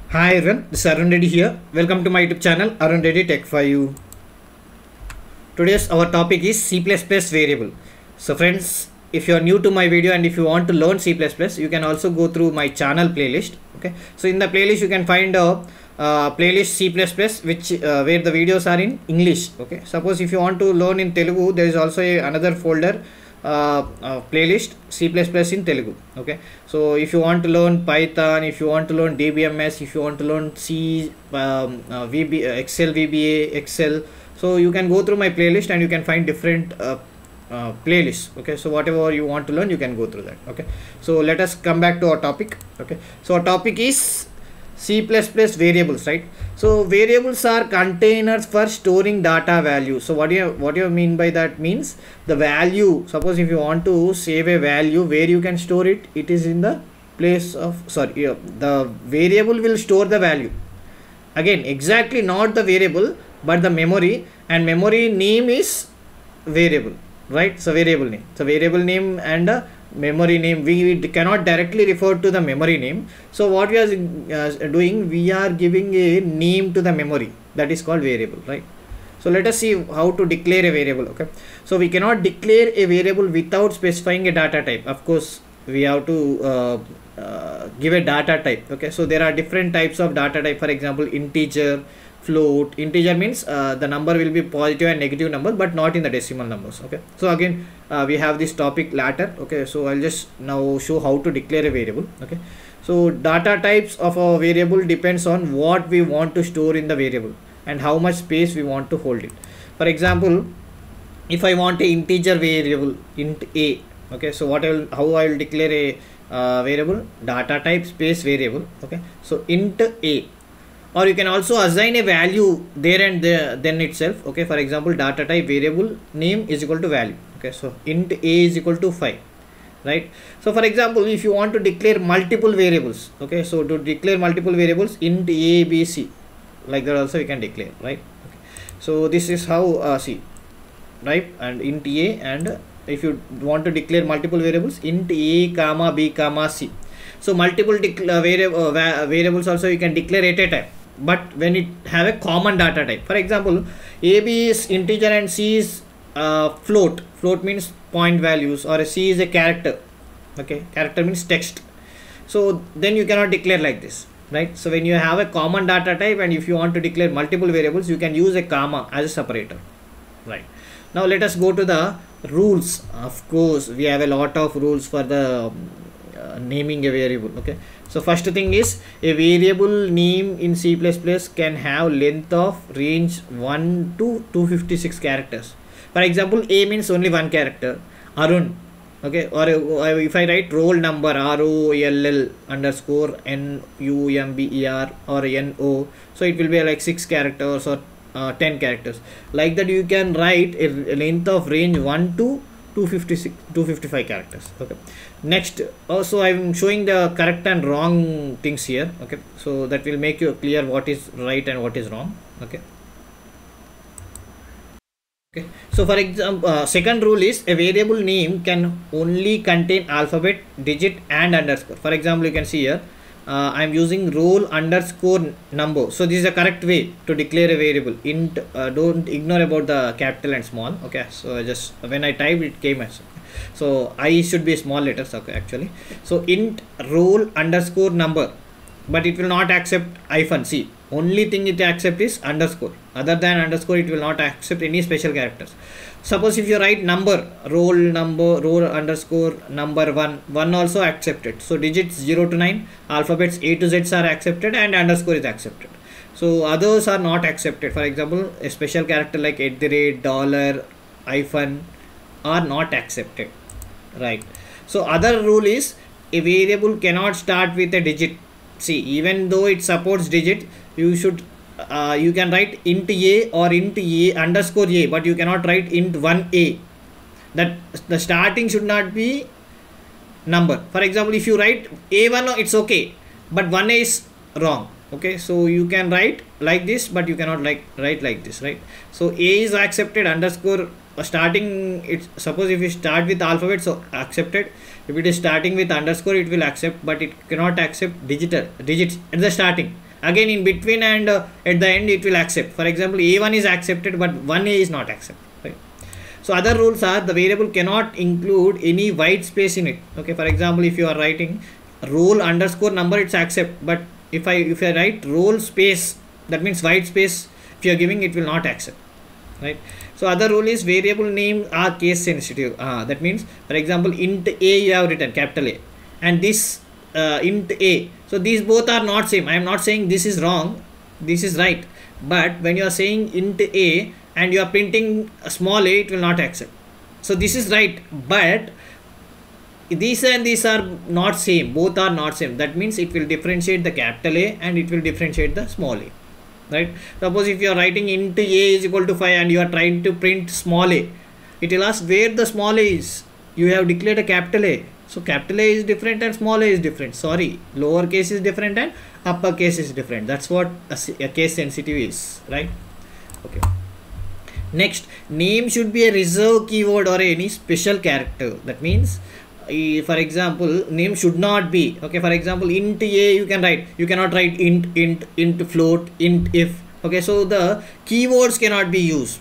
Hi everyone, this is Arun Reddy here. Welcome to my YouTube channel Arun Reddy Tech for You. Today's our topic is C++ variable. So friends, if you are new to my video and if you want to learn C++, you can also go through my channel playlist. Okay, so in the playlist you can find a playlist C++ which where the videos are in English. Okay, suppose if you want to learn in Telugu, there is also another folder playlist C++ in Telugu. Okay, so if you want to learn Python, if you want to learn DBMS, if you want to learn C, Excel, VBA, Excel, so you can go through my playlist and you can find different playlists. Okay, so whatever you want to learn, you can go through that. Okay, so let us come back to our topic. Okay, so our topic is C++ variables, right? So variables are containers for storing data value. So what do you mean by that? Means the value, suppose if you want to save a value, where you can store it, it is in the place of, the variable will store the value. Again, exactly not the variable but the memory, and memory name is variable, right? So variable name, so variable name and memory name, we cannot directly refer to the memory name. So what we are doing, we are giving a name to the memory, that is called variable, right? So let us see how to declare a variable. Okay, so we cannot declare a variable without specifying a data type. Of course we have to give a data type. Okay, so there are different types of data type. For example, integer, float. Integer means the number will be positive and negative number, but not in the decimal numbers. Okay, so again we have this topic later. Okay, so I'll just now show how to declare a variable. Okay, so data types of a variable depends on what we want to store in the variable and how much space we want to hold it. For example, if I want a integer variable int a, okay, so how I will declare a variable, data type space variable. Okay, so int a, or you can also assign a value there and there then itself. Okay, for example, data type variable name is equal to value. Okay, so int a is equal to 5, right? So for example, if you want to declare multiple variables, okay, so to declare multiple variables, int a, b, c, like that also you can declare, right? Okay, so this is how see, right? And int a, and if you want to declare multiple variables, int a comma b comma c. So multiple variables also you can declare at a time, but when it have a common data type. For example, ab is integer and c is float. Float means point values, or c is a character. Okay, character means text. So then you cannot declare like this, right? So when you have a common data type and if you want to declare multiple variables, you can use a comma as a separator, right? Now let us go to the rules. Of course we have a lot of rules for the naming a variable. Okay, so first thing is, a variable name in C++ can have length of range 1 to 256 characters. For example, a means only one character, Arun. Okay, or if I write roll number, ROLL underscore NUMBER or NO, so it will be like 6 characters or 10 characters. Like that you can write a length of range 1 to 255 characters. Okay, next, also I'm showing the correct and wrong things here. Okay, so that will make you clear what is right and what is wrong. Okay, okay, so for example, second rule is, a variable name can only contain alphabet, digit and underscore. For example, you can see here I'm using roll underscore number. So this is the correct way to declare a variable. Int, don't ignore about the capital and small. Okay, so just when I typed, it came as, so I should be small letters. Okay, actually, so int roll underscore number, but it will not accept hyphen. See, only thing it accept is underscore. Other than underscore, it will not accept any special characters. Suppose if you write number, roll underscore number 1 also accepted. So digits 0 to 9, alphabets A to Z are accepted, and underscore is accepted. So others are not accepted. For example, a special character like at the rate, dollar, hyphen are not accepted, right? So other rule is, a variable cannot start with a digit. See, even though it supports digit, you can write int a or int a underscore a, but you cannot write int 1a. That the starting should not be number. For example, if you write a1, it's okay, but 1a is wrong. Okay, so you can write like this, but you cannot write like this, right? So a is accepted, underscore starting, it's suppose if you start with alphabet, so accepted. If it is starting with underscore, it will accept, but it cannot accept digits at the starting. Again in between and at the end it will accept. For example, a1 is accepted but 1a is not accepted, right? So other rules are the variable cannot include any white space in it. Okay, for example, if you are writing roll underscore number, it's accept, but if I write roll space, that means white space, if you are giving, it will not accept, right? So other rule is variable name are case sensitive. That means, for example, int a you have written capital A, and this int a, so these both are not same. I am not saying this is wrong, this is right, but when you are saying int a and you are printing a small a, it will not accept. So this is right, but these and these are not same, both are not same. That means it will differentiate the capital A and it will differentiate the small a, right? Suppose if you are writing int a is equal to 5 and you are trying to print small a, it will ask where the small a is. You have declared a capital A, so capital A is different and small a is different. Sorry, lower case is different and upper case is different. That's what a case sensitive is, right? Okay. Next, name should be a reserved keyword or any special character. That means, for example, name should not be, okay, for example, int a you can write, you cannot write int float, int if. Okay, so the keywords cannot be used.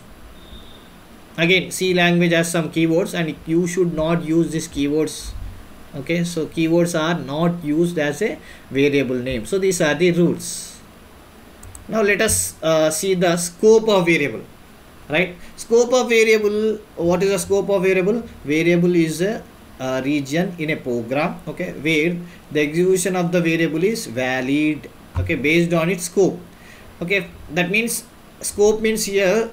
Again, C language has some keywords and you should not use these keywords. Okay, so keywords are not used as a variable name. So these are the rules. Now let us see the scope of variable, right? Scope of variable, what is the scope of variable? Variable is a region in a program, okay, where the execution of the variable is valid, okay, based on its scope. Okay, that means scope means here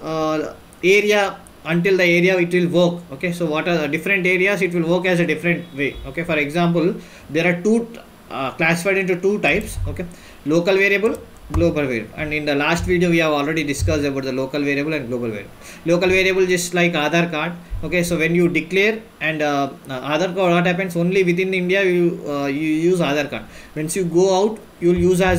area, until the area it will work. Okay, so what are the different areas, it will work as a different way. Okay, for example, there are two classified into two types, okay, local variable, global variable, and in the last video we have already discussed about the local variable and global variable. Local variable just like Aadhaar card. Okay, so when you declare and Aadhaar card, what happens, only within India you use Aadhaar card. Once you go out, you'll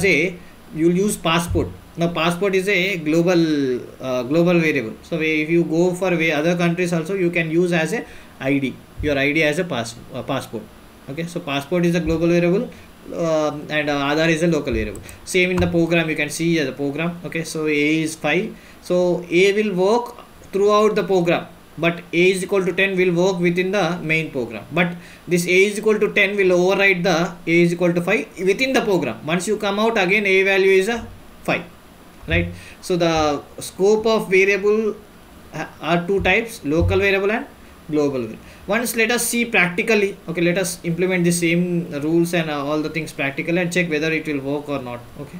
use passport. Now passport is a global variable. So if you go for other countries also, you can use as a ID, your ID as a passport. Okay, so passport is a global variable and Aadhaar is a local variable. Same in the program, you can see the program. Okay, so A is 5, so A will work throughout the program, but A is equal to 10 will work within the main program, but this A is equal to 10 will override the A is equal to 5 within the program. Once you come out again, A value is a 5, right? So the scope of variable are two types, local variable and global variable. Once let us see practically. Okay, let us implement the same rules and all the things practically and check whether it will work or not. Okay,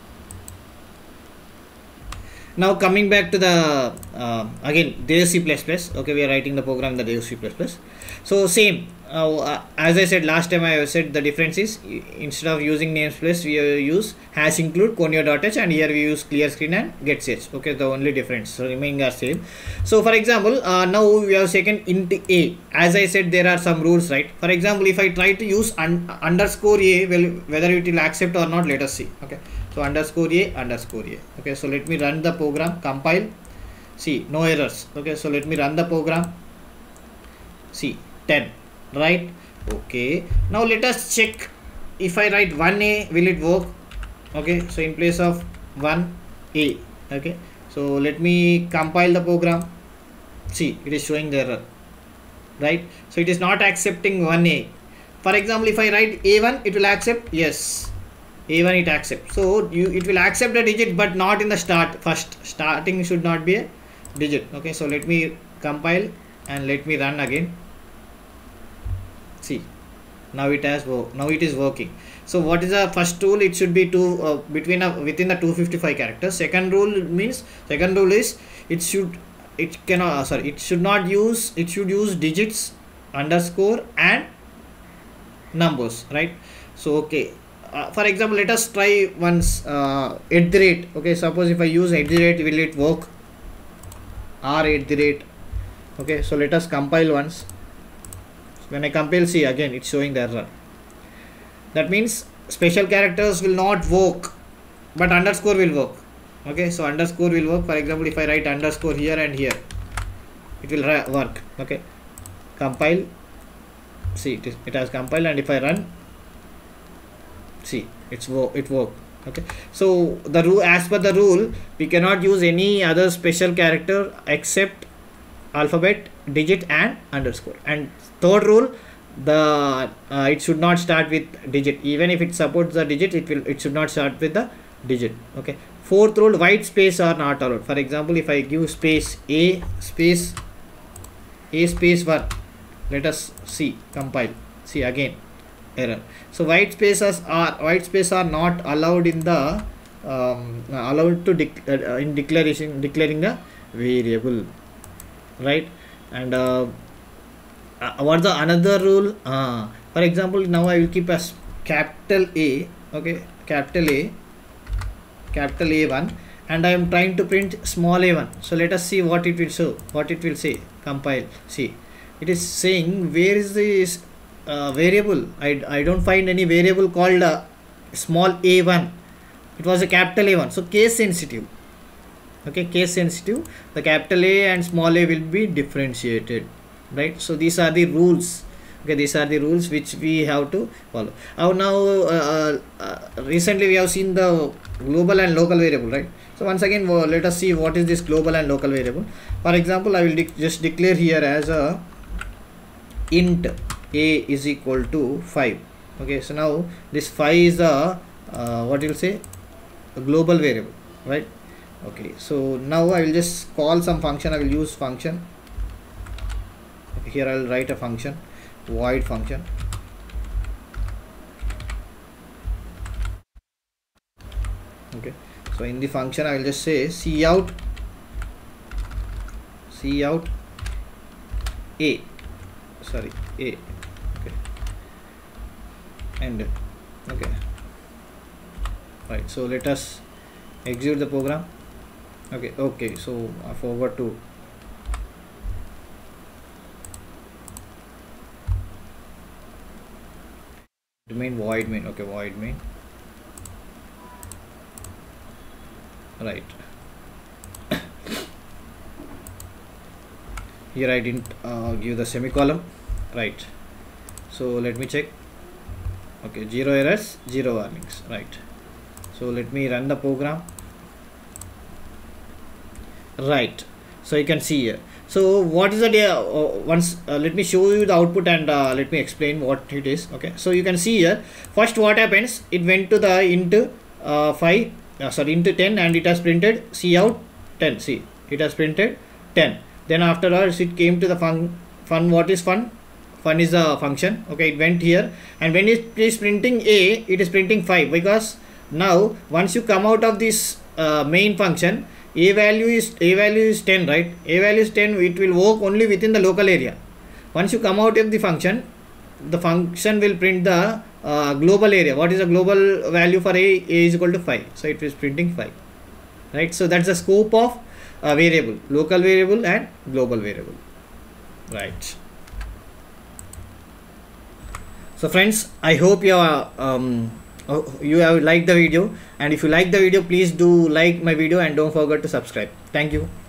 now coming back to the again Dev C++. Okay, we are writing the program in the Dev C++. So same as I said last time, I said the difference is instead of using namespace we use hash include conio.h, and here we use clear screen and getch. Okay, the only difference, so remaining are same. So for example, now we have taken int a. As I said, there are some rules, right? For example, if I try to use underscore a, well, whether it will accept or not, let us see. Okay, so underscore a. Okay, so let me run the program, compile, see no errors. Okay, so let me run the program, see 10, right? Okay, now let us check if I write 1a, will it work? Okay, so in place of 1a. Okay, so let me compile the program, see it is showing the error, right? So it is not accepting 1a. For example, if I write a1, it will accept, yes, a1 it accepts. So it will accept a digit but not in the starting should not be a digit. Okay, so let me compile and let me run again. See, now it has now it is working. So what is the first rule? It should be within the 255 characters. Second rule is it should use digits, underscore and numbers, right? So okay, for example, let us try once @. Okay, suppose if I use @, will it work? Or @. Okay, so let us compile once. When I compile, see again it's showing the error. That means special characters will not work, but underscore will work. Okay, so underscore will work. For example, if I write underscore here and here, it will work. Okay, compile, see it has compiled, and if I run, see it worked. Okay, so the rule, as per the rule, we cannot use any other special character except alphabet, digit and underscore. And third rule, the it should not start with digit. Even if it supports the digit, it should not start with the digit. Okay, fourth rule, white space are not allowed. For example, if I give space a space 1, let us see, compile, see again, error. So white spaces are not allowed in the allowed to in declaring the variable, right? And what's the another rule? For example, now I will keep as capital A, okay, capital A1, and I am trying to print small a1. So let us see what it will show, what it will say. Compile, see, it is saying where is this variable. I don't find any variable called small a1. It was a capital A1, so case sensitive. Okay, case sensitive, the capital A and small a will be differentiated, right? So these are the rules. Okay, these are the rules which we have to follow. Now recently we have seen the global and local variable, right? So once again, let us see what is this global and local variable. For example, I will just declare here as a int a is equal to 5. Okay, so now this 5 is a what you will say, a global variable, right? Okay, so now I will just call some function. I will use function. Okay, here I will write a function, void function. Okay, so in the function I will just say cout a, sorry, a. Okay, and okay, right, so let us execute the program. Okay, so I forgot to main, void main. Okay, void main, right. Here I didn't give the semicolon, right? So let me check. Okay, 0 errors, 0 warnings, right? So let me run the program, right? So you can see here. So what is the let me show you the output and let me explain what it is. Okay, so you can see here, first what happens, it went to the int int 10, and it has printed cout 10. See, it has printed 10. Then afterwards it came to the fun. What is fun? Fun is a function. Okay, it went here, and when it is printing a, it is printing 5, because now once you come out of this main function, a value is 10, right? A value is 10. It will work only within the local area. Once you come out of the function will print the global area. What is the global value for a is equal to 5, so it is printing 5, right? So that's the scope of variable, local variable and global variable, right? So friends, I hope you have liked the video, and if you like the video, please do like my video and don't forget to subscribe. Thank you.